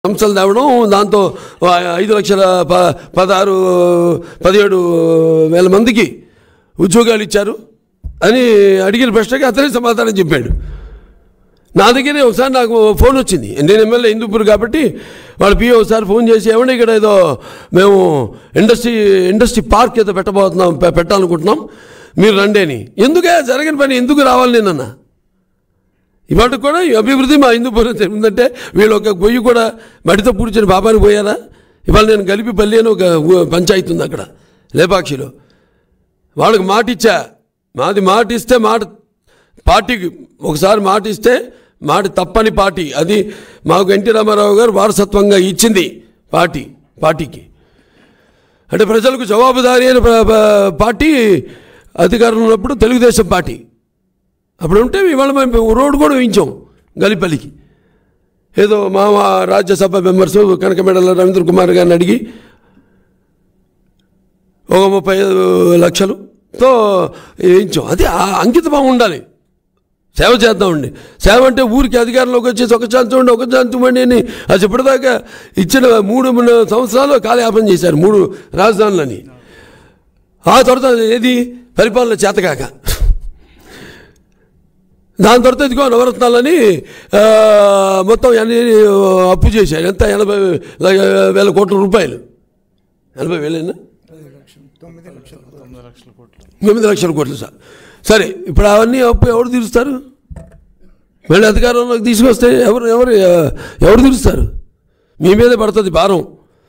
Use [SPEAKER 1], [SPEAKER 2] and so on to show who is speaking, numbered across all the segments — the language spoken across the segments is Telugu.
[SPEAKER 1] సంస్థలు తేవడం, దాంతో 5,16,17,000 మందికి ఉద్యోగాలు ఇచ్చారు అని అడిగిన ప్రశ్నకి అతనే సమాధానం చెప్పాడు. నా దగ్గరే ఒకసారి నాకు ఫోన్ వచ్చింది. నేను ఎమ్మెల్యే హిందూపూర్ కాబట్టి వాళ్ళ పిఏ ఒకసారి ఫోన్ చేసి, ఏమంటే ఇక్కడ ఏదో మేము ఇండస్ట్రీ పార్క్ ఏదో పెట్టాలనుకుంటున్నాం, మీరు రండి అని. ఎందుకే జరగని పని ఎందుకు రావాలి నేనన్నా? ఇవాళ కూడా ఈ అభివృద్ధి మా హిందూపురం ఉందంటే వీళ్ళు ఒక గొయ్యి కూడా మడితో పూడ్చిన బాబాని పోయారా? ఇవాళ నేను గలిపిపల్లి అని ఒక పంచాయతీ ఉంది అక్కడ లేపాక్షిలో. వాళ్ళకి మాట ఇచ్చా, మాట ఇస్తే పార్టీకి ఒకసారి మాట ఇస్తే మాట తప్పని పార్టీ అది మాకు ఎన్టీ రామారావు గారు వారసత్వంగా ఇచ్చింది పార్టీకి. అంటే ప్రజలకు జవాబుదారీ అయిన పార్టీ అధికారంలో ఉన్నప్పుడు తెలుగుదేశం పార్టీ. అప్పుడు ఉంటే ఇవాళ మేము రోడ్డు కూడా వేయించాం గలిపల్లికి. ఏదో మా రాజ్యసభ మెంబర్స్ కనకమేడల రవీంద్ర కుమార్ గారిని అడిగి ఒక 35 లక్షలతో వేయించాం. అది అంకితభావం ఉండాలి, సేవ చేద్దామండి. సేవ అంటే ఊరికి అధికారంలోకి వచ్చేసి ఒక చాంచండి అని అది ఇప్పటిదాకా ఇచ్చిన 3 సంవత్సరాలు కాలయాపన చేశారు 3 రాజధానులని. ఆ తర్వాత ఏది పరిపాలన చేతకాక దాని తర్వాత ఇదిగో నవరత్నాలని మొత్తం అప్పు చేశారు. ఎంత 80,000 కోట్ల రూపాయలు. 80,000 9 లక్షల కోట్లు సార్. సరే, ఇప్పుడు అవన్నీ అప్పు ఎవరు తీరుస్తారు? మళ్ళీ అధికారంలోకి తీసుకొస్తే ఎవరు తీరుస్తారు? మీ మీదే పడుతుంది భారం.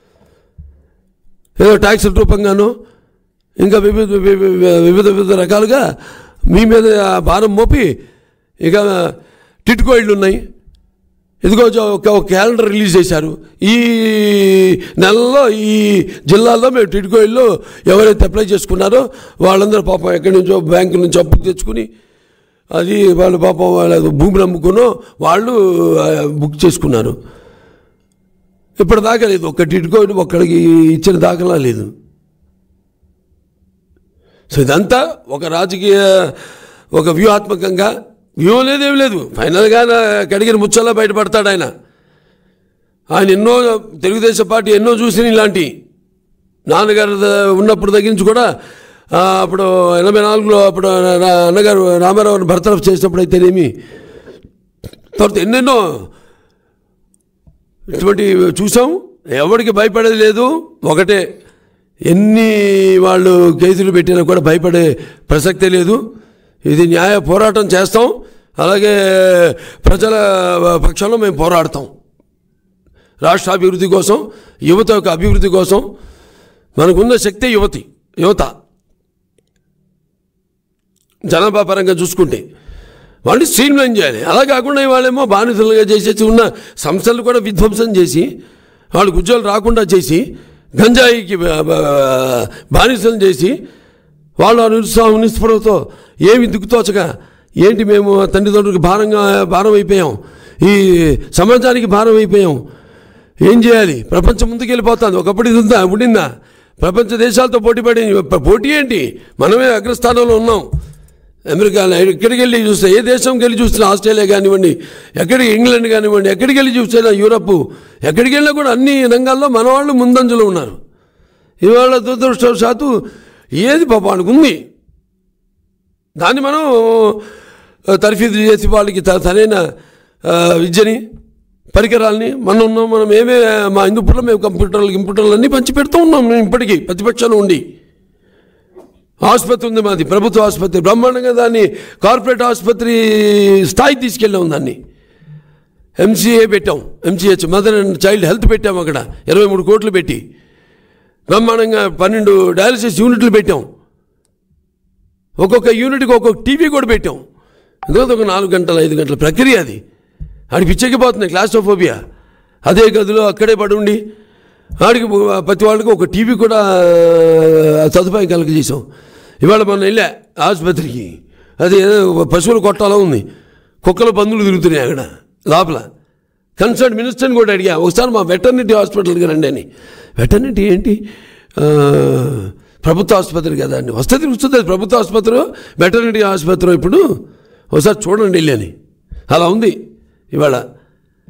[SPEAKER 1] ఏదో ట్యాక్సుల రూపంగానో ఇంకా వివిధ రకాలుగా మీ మీద భారం మోపి, ఇక టిట్కో ఇళ్ళు ఉన్నాయి. ఇదిగో ఒక క్యాలెండర్ రిలీజ్ చేశారు. ఈ నెలలో ఈ జిల్లాల్లో మేము టిట్కో ఇళ్ళు ఎవరైతే అప్లై చేసుకున్నారో వాళ్ళందరూ పాపం ఎక్కడి నుంచో బ్యాంకు నుంచి అప్పు తెచ్చుకుని అది వాళ్ళు పాపం వాళ్ళ భూమిని అమ్ముకునో వాళ్ళు బుక్ చేసుకున్నారు. ఇప్పటిదాకా లేదు, ఒక్క టిట్కో ఇల్లు ఒక్కడికి ఇచ్చిన దాఖలా లేదు. సో ఇదంతా ఒక రాజకీయ ఒక వ్యూహాత్మకంగా వ్యూహం లేదేమి లేదు. ఫైనల్గా కడిగిన ముచ్చల్లా బయటపడతాడు ఆయన ఎన్నో తెలుగుదేశం పార్టీ ఎన్నో చూసిన ఇలాంటి. నాన్నగారు ఉన్నప్పుడు తగ్గించి కూడా అప్పుడు 84లో అప్పుడు అన్నగారు రామారావుని బర్తరఫ్ చేసినప్పుడు అయితేనేమి, తర్వాత ఎన్నెన్నో ఇటువంటి చూసాం. ఎవరికి భయపడేది లేదు. ఒకటే, ఎన్ని వాళ్ళు కేసులు పెట్టినా కూడా భయపడే ప్రసక్తే లేదు. ఇది న్యాయ పోరాటం చేస్తాం. అలాగే ప్రజల పక్షంలో మేము పోరాడతాం. రాష్ట్ర అభివృద్ధి కోసం, యువత యొక్క అభివృద్ధి కోసం. మనకున్న శక్తి యువత జనాభా పరంగా చూసుకుంటే వాళ్ళని స్ట్రీమ్లైన్ చేయాలి. అలా కాకుండా వాళ్ళేమో బానిసలుగా చేసేసి ఉన్న సంస్థలు కూడా విధ్వంసం చేసి వాళ్ళకి ఉద్యోగాలు రాకుండా చేసి గంజాయికి బానిసలు చేసి వాళ్ళు నిస్పృహతో ఏమి దిక్కుతోచగా ఏంటి మేము తల్లిదండ్రులకు భారం అయిపోయాం, ఈ సమాజానికి భారం అయిపోయాం, ఏం చేయాలి? ప్రపంచం ముందుకు వెళ్ళిపోతుంది. ఒకప్పుడు ఇది ఉండిందా? ప్రపంచ దేశాలతో పోటీ ఏంటి? మనమే అగ్రస్థానంలో ఉన్నాం. అమెరికా ఎక్కడికి వెళ్ళి చూస్తే, ఏ దేశంకి వెళ్ళి చూసినా, ఆస్ట్రేలియా కానివ్వండి, ఇంగ్లాండ్ కానివ్వండి, ఎక్కడికి వెళ్ళి చూసినా, యూరప్ ఎక్కడికి వెళ్ళినా కూడా అన్ని రంగాల్లో మన వాళ్ళు ముందంజలో ఉన్నారు. ఇవాళ దురదృష్టవశాత్తు ఏది పాపానికి ఉంది దాన్ని మనం తర్ఫీదు చేసి వాళ్ళకి సరైన విద్యని పరికరాలని మనం ఏమే మా హిందూపురంలో మేము కంప్యూటర్లు అన్నీ పంచి పెడుతూ ఉన్నాం. మేము ఇప్పటికీ ప్రతిపక్షంలో ఉండి. ఆసుపత్రి ఉంది మాది, ప్రభుత్వ ఆసుపత్రి, బ్రహ్మాండంగా దాన్ని కార్పొరేట్ ఆసుపత్రి స్థాయికి తీసుకెళ్ళాం. దాన్ని MCA పెట్టాం, MCH mother and child health పెట్టాం. అక్కడ 23 కోట్లు పెట్టి బ్రహ్మాండంగా 12 డయాలసిస్ యూనిట్లు పెట్టాం. ఒక్కొక్క యూనిట్కి ఒక్కొక్క టీవీ కూడా పెట్టాం. ఎందుకంటే ఒక 4 గంటల 5 గంటల ప్రక్రియ అది. ఆడికి పిచ్చెక్కిపోతుంది, క్లాస్ట్రోఫోబియా. అదే గదిలో అక్కడే పడి ఉండి ఆడికి ప్రతి వాళ్ళకి ఒక టీవీ కూడా సదుపాయం కలగజేసాం. ఇవాళ మనం వెళ్ళా ఆసుపత్రికి, అది పశువుల కొట్టాలో ఉంది, కుక్కలు పందులు తిరుగుతున్నాయి అక్కడ లోపల. కన్సర్న్ మినిస్టర్ని కూడా అడిగా, ఒకసారి మా వెటర్నిటీ హాస్పిటల్కి రండి అని. వెటర్నిటీ ఏంటి? ప్రభుత్వ ఆసుపత్రి కదా అండి. వస్తుంది ప్రభుత్వ ఆసుపత్రి, వెటర్నిటీ ఆసుపత్రి ఇప్పుడు ఒకసారి చూడండి వెళ్ళి అని. అలా ఉంది ఇవాళ.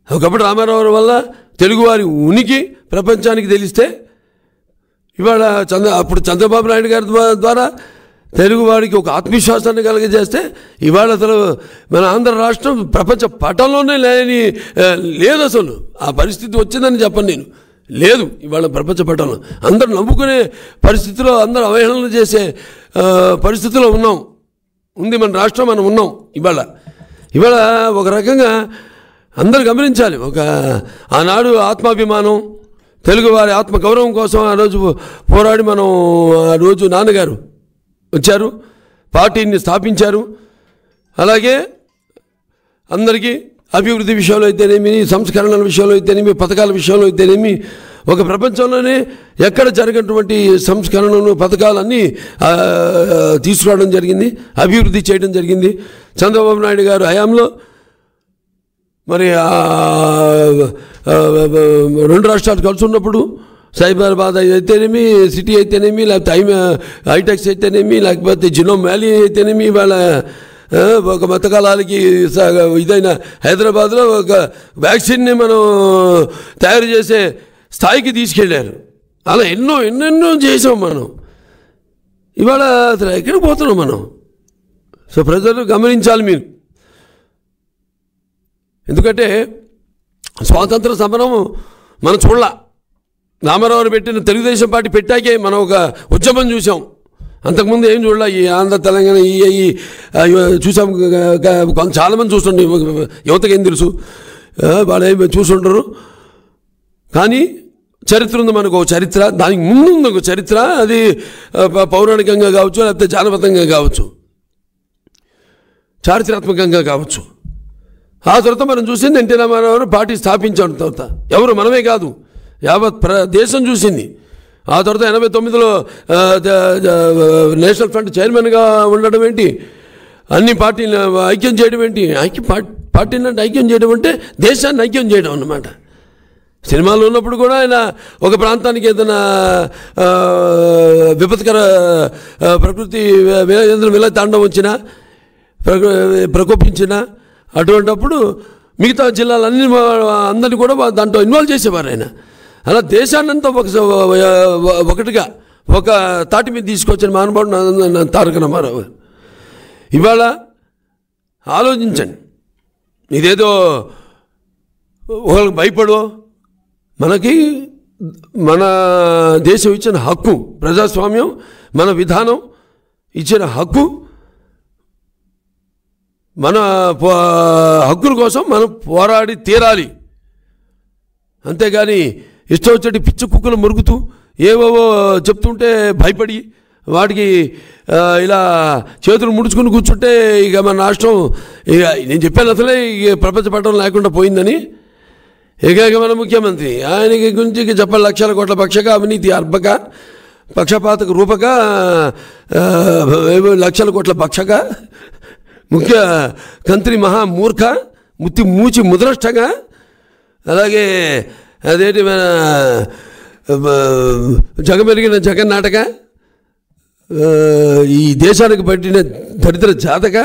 [SPEAKER 1] ఒకప్పుడు రామారావు వల్ల తెలుగువారి ఉనికి ప్రపంచానికి తెలిస్తే ఇవాళ అప్పుడు చంద్రబాబు నాయుడు గారి ద్వారా తెలుగువాడికి ఒక ఆత్మవిశ్వాసాన్ని కలిగజేస్తే ఇవాళ అసలు మన ఆంధ్ర రాష్ట్రం ప్రపంచ పటంలోనే లేదు. అసలు ఆ పరిస్థితి వచ్చిందని చెప్పను నేను. లేదు ఇవాళ ప్రపంచ పటంలో. అందరూ నవ్వుకునే పరిస్థితిలో, అందరూ అవహేళన చేసే పరిస్థితిలో ఉంది మన రాష్ట్రం. మనం ఉన్నాం ఇవాళ ఒక రకంగా అందరూ గమనించాలి. ఆనాడు ఆత్మాభిమానం, తెలుగువారి ఆత్మగౌరవం కోసం ఆ రోజు పోరాడి ఆ రోజు నాన్నగారు వచ్చారు, పార్టీని స్థాపించారు. అలాగే అందరికీ అభివృద్ధి విషయంలో అయితేనేమి, సంస్కరణల విషయంలో అయితేనేమి, పథకాల విషయంలో అయితేనేమి, ఒక ప్రపంచంలోనే ఎక్కడ జరిగినటువంటి సంస్కరణలు, పథకాలన్నీ తీసుకురావడం జరిగింది, అభివృద్ధి చేయడం జరిగింది. చంద్రబాబు నాయుడు గారు హయాంలో మరి 2 రాష్ట్రాలు కలిసి ఉన్నప్పుడు సైబరాబాద్ అయితేనేమి, సిటీ అయితేనేమి, లేకపోతే హైటెక్స్ అయితేనేమి, లేకపోతే జినోమ్ వ్యాలీ అయితేనేమి, వాళ్ళ ఒక మతకాలాలకి ఇదైన హైదరాబాద్లో ఒక వ్యాక్సిన్ని మనం తయారు చేసే స్థాయికి తీసుకెళ్ళారు. అలా ఎన్నెన్నో చేసాం మనం. ఇవాళ అసలు ఎక్కడికి పోతున్నాం మనం? సో ప్రజలు గమనించాలి మీరు. ఎందుకంటే స్వాతంత్ర సమరం మనం చూడలా. రామారావు పెట్టిన తెలుగుదేశం పార్టీ పెట్టాకే మనం ఒక ఉద్యమం చూసాం. అంతకుముందు ఏం చూడలే. ఈ ఆంధ్ర తెలంగాణ చూసాం. చాలామంది చూస్తుండే, యువతకి ఏం తెలుసు, వాళ్ళు ఏమి చూస్తుంటారు. కానీ చరిత్ర ఉంది మనకు, చరిత్ర. దానికి ముందు ఉంది ఒక చరిత్ర. అది పౌరాణికంగా కావచ్చు, లేకపోతే జానపదంగా కావచ్చు, చారిత్రాత్మకంగా కావచ్చు. ఆ తర్వాత మనం చూసింది ఎన్టీ రామారావు పార్టీ స్థాపించాడు. తర్వాత ఎవరు మనమే కాదు, యావత్ దేశం చూసింది. ఆ తర్వాత 89లో నేషనల్ ఫ్రంట్ చైర్మన్గా ఉండడం ఏంటి, అన్ని పార్టీలు ఐక్యం చేయడం ఏంటి, పార్టీని ఐక్యం చేయడం అంటే దేశాన్ని ఐక్యం చేయడం అన్నమాట. సినిమాలో ఉన్నప్పుడు కూడా ఆయన ఒక ప్రాంతానికి ఏదైనా విపత్కర ప్రకృతి విలతాండం వచ్చినా, ప్రకోపించినా, అటువంటిప్పుడు మిగతా జిల్లాలన్నీ అందరినీ కూడా దాంట్లో ఇన్వాల్వ్ చేసేవారు ఆయన. అలా దేశాన్నంతా ఒకటిగా ఒక తాటి మీద తీసుకొచ్చిన మహానుభావుడు తారక రామారావు. ఇవాళ ఆలోచించండి, ఇదేదో ఒకరికి భయపడో, మనకి మన దేశం ఇచ్చిన హక్కు, ప్రజాస్వామ్యం మన విధానం ఇచ్చిన హక్కు, మన హక్కుల కోసం మనం పోరాడి తీరాలి. అంతేగాని ఇష్టం వచ్చేటి పిచ్చి కుక్కలు మురుగుతూ ఏవేవో చెప్తుంటే భయపడి వాటికి ఇలా చేతులు ముడుచుకుని కూర్చుంటే ఇక మన రాష్ట్రం, ఇక నేను చెప్పాను అసలే ప్రపంచ పట్టణం లేకుండా పోయిందని. ఏకైక మన ముఖ్యమంత్రి ఆయనకి గురించి చెప్పాలి. లక్షల కోట్ల పక్షక, అవినీతి అర్భక, పక్షపాతక రూపక, లక్షల కోట్ల భక్షక, ముఖ్య కంత్రి మహామూర్ఖ, మూచి ముద్రష్టగా, అలాగే అదేంటి మన జగమెరిగిన జగన్నాటక, ఈ దేశానికి పట్టిన దరిద్ర జాతక,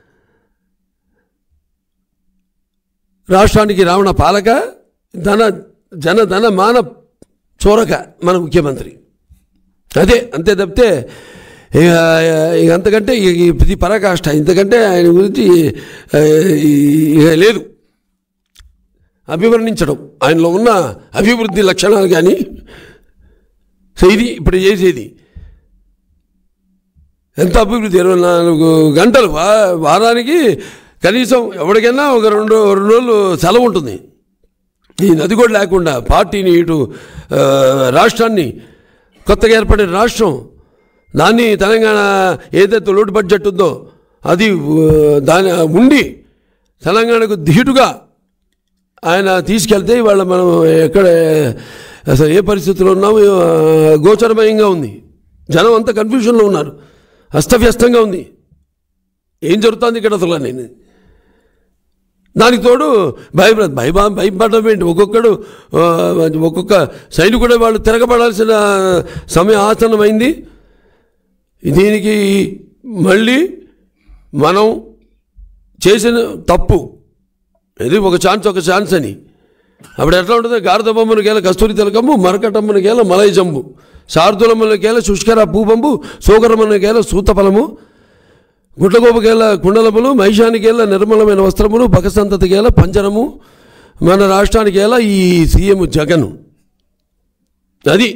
[SPEAKER 1] రాష్ట్రానికి రావణ పాలక, ధన మాన చోరక మన ముఖ్యమంత్రి. అంతే తప్పితే ఇక అంతకంటే ఇది పరాకాష్ట. ఇంతకంటే ఆయన గురించి లేదు అభివర్ణించడం, ఆయనలో ఉన్న అభివృద్ధి లక్షణాలు. కానీ సో ఇది ఇప్పుడు చేసేది ఎంత అభివృద్ధి. 24 గంటలు వారానికి కనీసం ఎవరికైనా ఒక 2 రోజులు సెలవు ఉంటుంది. ఈ నది కూడా లేకుండా పార్టీని, ఇటు రాష్ట్రాన్ని, కొత్తగా ఏర్పడిన రాష్ట్రం, దాన్ని తెలంగాణ ఏదైతే లోటు బడ్జెట్ ఉందో అది దాని ఉండి తెలంగాణకు ధీటుగా ఆయన తీసుకెళ్తే ఇవాళ మనం ఎక్కడ అసలు ఏ పరిస్థితుల్లో ఉన్నామో గోచరమయంగా ఉంది. జనం అంతా కన్ఫ్యూషన్లో ఉన్నారు, అస్తవ్యస్తంగా ఉంది. ఏం జరుగుతుంది ఇక్కడ అసలు నేను దానికి తోడు భయపడడం ఏంటి? ఒక్కొక్క సైనికుడు వాళ్ళు తిరగబడాల్సిన సమయం ఆసన్నమైంది. దీనికి మళ్ళీ మనం చేసిన తప్పు, ఇది ఒక ఛాన్స్ అని అప్పుడు ఎట్లా ఉంటుంది? గారదబొమ్మనికేల కస్తూరి తిలకము, మరకటమ్మనికేల మలై జంబు, శార్దులమ్మనికేల శుష్కర భూబంబు, సోకరమ్మనికేల సూతఫలము, గుడ్లగోపకేల కుండలములు, మహిషానికేల నిర్మలమైన వస్త్రములు, బకసంతతికేల పంజరము, మన రాష్ట్రానికేల ఈ సీఎం జగన్. అది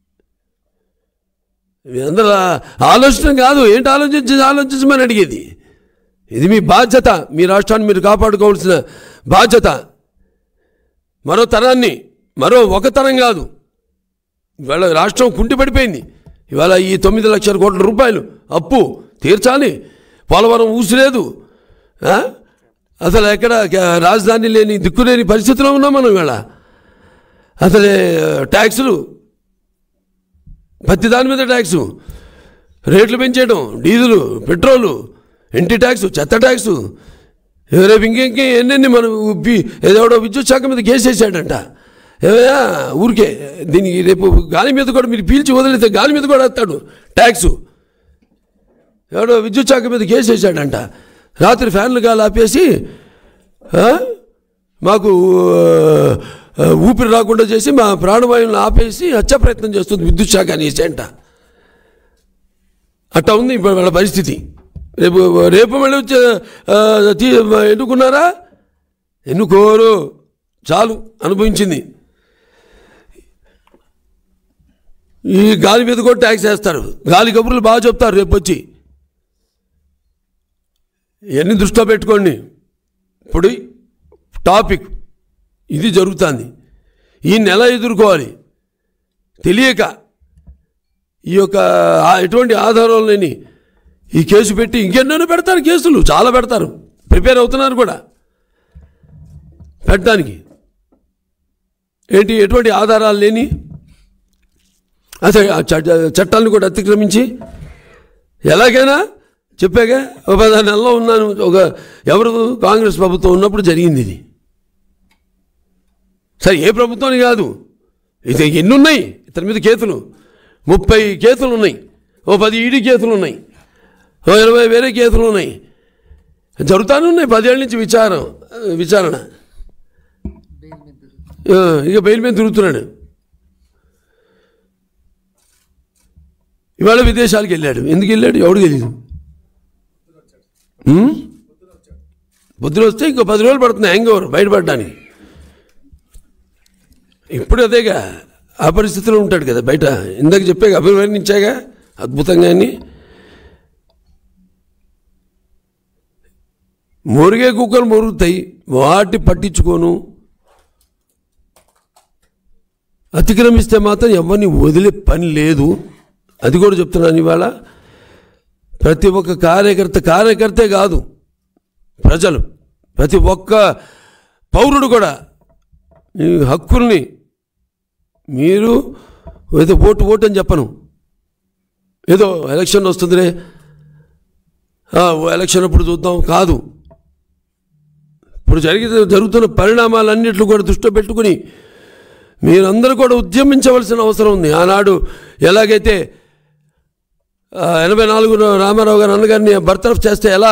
[SPEAKER 1] అందరూ ఆలోచన కాదు, ఏంటి ఆలోచించమని అడిగేది. ఇది మీ బాధ్యత, మీ రాష్ట్రాన్ని మీరు కాపాడుకోవాల్సిన బాధ్యత. మరో తరాన్ని, మరో ఒక తరం కాదు. ఇవాళ రాష్ట్రం కుంటిపడిపోయింది. ఇవాళ ఈ 9 లక్షల కోట్ల రూపాయలు అప్పు తీర్చాలి. పోలవరం ఊసిలేదు. అసలు ఎక్కడ రాజధాని లేని దిక్కులేని పరిస్థితిలో ఉన్నాం మనం ఇవాళ. అసలే ట్యాక్సులు, ప్రతి దాని మీద ట్యాక్సు, రేట్లు పెంచేయడం, డీజిలు, పెట్రోలు, ఇంటి ట్యాక్సు, చెత్త ట్యాక్సు, రేపు ఇంకేంకే ఎన్నెన్ని మనం ఏదోడో విద్యుత్ శాఖ మీద కేసు వేసాడంట. ఏమయ్యా ఊరికే దీనికి రేపు గాలి మీద కూడా మీరు పీల్చి వదిలితే గాలి మీద కూడా వేస్తాడు ట్యాక్సు. ఎవడో విద్యుత్ శాఖ మీద కేసు వేసాడంట. రాత్రి ఫ్యాన్లు గాలి ఆపేసి మాకు ఊపిరి రాకుండా చేసి మా ప్రాణవాయువులను ఆపేసి హత్యా ప్రయత్నం చేస్తుంది విద్యుత్ శాఖ అనేసి అంట. అట్టా ఉంది ఇప్పుడు వాళ్ళ పరిస్థితి. రేపు మళ్ళీ వచ్చి ఎన్నుకున్నారా? ఎన్నుకోరు, చాలు అనుభవించింది. ఈ గాలి మీద కూడా ట్యాక్స్ వేస్తారు. గాలి కబుర్లు బాగా చెప్తారు రేపు వచ్చి. ఇవన్నీ దృష్టిలో పెట్టుకోండి. ఇప్పుడు టాపిక్ ఇది జరుగుతుంది. ఈ నెల ఎదుర్కోవాలి తెలియక ఈ యొక్క ఎటువంటి ఆధారాలు లేని ఈ కేసు పెట్టి ఇంకెన్నో పెడతారు. కేసులు చాలా పెడతారు, ప్రిపేర్ అవుతున్నారు కూడా పెట్టడానికి. ఏంటి ఎటువంటి ఆధారాలు లేని అసలు చట్టాలను కూడా అతిక్రమించి ఎలాగైనా చెప్పాగా 10 నెలల్లో ఉన్నాను. ఎవరు కాంగ్రెస్ ప్రభుత్వం ఉన్నప్పుడు జరిగింది ఇది. సరే ఏ ప్రభుత్వాన్ని కాదు, ఇది ఎన్ని ఉన్నాయి ఇతని మీద కేసులు? 30 కేసులు ఉన్నాయి, 10 ఈడీ కేసులు ఉన్నాయి, 20 వేరే కేసులు ఉన్నాయి, జరుగుతూనే ఉన్నాయి. 10 ఏళ్ళ నుంచి విచారణ. ఇక బెయిల్ మీద తిరుగుతున్నాడు. ఇవాళ విదేశాలకు వెళ్ళాడు. ఎందుకు వెళ్ళాడు ఎవడు తెలియదు. పొద్దున వస్తే ఇంకో 10 రోజులు పడుతుంది హ్యాంగ్ ఓవర్ బయటపడడానికి. ఇప్పుడు అదేగా ఆ పరిస్థితిలో ఉంటాడు కదా బయట. ఇందాక చెప్పాగా, అభివర్ణించాగా అద్భుతంగా అని. మొరిగే కుక్కలు మొరుగుతాయి, వాటి పట్టించుకోను. అతిక్రమిస్తే మాత్రం ఎవరిని వదిలే పని లేదు. అది కూడా చెప్తున్నాను. ఇవాళ ప్రతి ఒక్క కార్యకర్తే కాదు, ప్రజలు, ప్రతి ఒక్క పౌరుడు కూడా ఈ హక్కుల్ని మీరు ఏదో ఓటు అని చెప్పను. ఏదో ఎలక్షన్ వస్తుందిలే, ఎలక్షన్ అప్పుడు చూద్దాం కాదు. ఇప్పుడు జరుగుతున్న పరిణామాలన్నింటినీ కూడా దృష్టిలో పెట్టుకుని మీరందరూ కూడా ఉద్యమించవలసిన అవసరం ఉంది. ఆనాడు ఎలాగైతే 84 రామారావు గారు అన్నగారిని బర్తరఫ్ చేస్తే ఎలా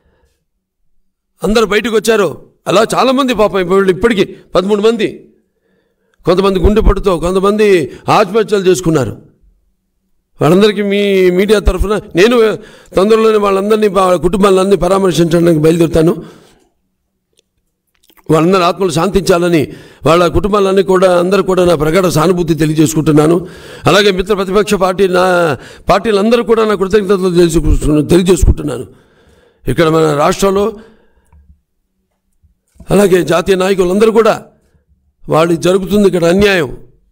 [SPEAKER 1] అందరూ బయటకు వచ్చారో అలా చాలామంది పాపం ఇప్పటికీ 13 మంది, కొంతమంది గుండెపట్టుతో, కొంతమంది ఆత్మహత్యలు చేసుకున్నారు. వాళ్ళందరికీ మీ మీడియా తరఫున నేను తొందరలోనే వాళ్ళందరినీ కుటుంబాలన్నీ పరామర్శించడానికి బయలుదేరుతాను. వాళ్ళందరూ ఆత్మలు శాంతించాలని వాళ్ళ కుటుంబాలన్నీ కూడా అందరూ కూడా నా ప్రగాఢ సానుభూతి తెలియజేసుకుంటున్నాను. అలాగే మిత్ర ప్రతిపక్ష పార్టీలందరూ కూడా నా కృతజ్ఞతలు తెలియజేసుకుంటున్నాను. ఇక్కడ మన రాష్ట్రంలో అలాగే జాతీయ నాయకులందరూ కూడా వాళ్ళు జరుగుతుంది ఇక్కడ అన్యాయం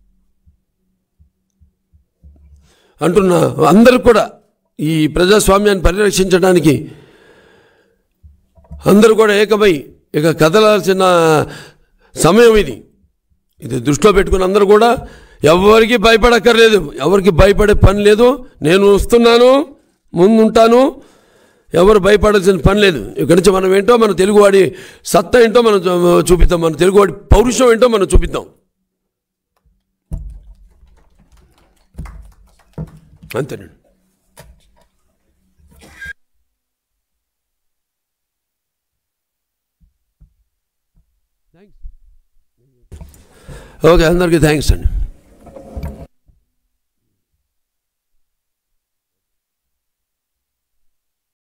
[SPEAKER 1] అంటున్న అందరూ కూడా ఈ ప్రజాస్వామ్యాన్ని పరిరక్షించడానికి అందరూ కూడా ఏకమై ఇక కదలాల్సిన సమయం ఇది. దృష్టిలో పెట్టుకుని అందరూ కూడా ఎవరికి భయపడక్కర్లేదు, ఎవరికి భయపడే పని లేదు. నేను వస్తున్నాను, ముందుంటాను, ఎవరు భయపడాల్సిన పని లేదు. ఇక్కడి నుంచి మనం ఏంటో, మన తెలుగువాడి సత్తా ఏంటో మనం చూపిద్దాం, మన తెలుగువాడి పౌరుషం ఏంటో మనం చూపిద్దాం. అంతేనండి. థ్యాంక్స్. ఓకే, అందరికీ థ్యాంక్స్ అండి.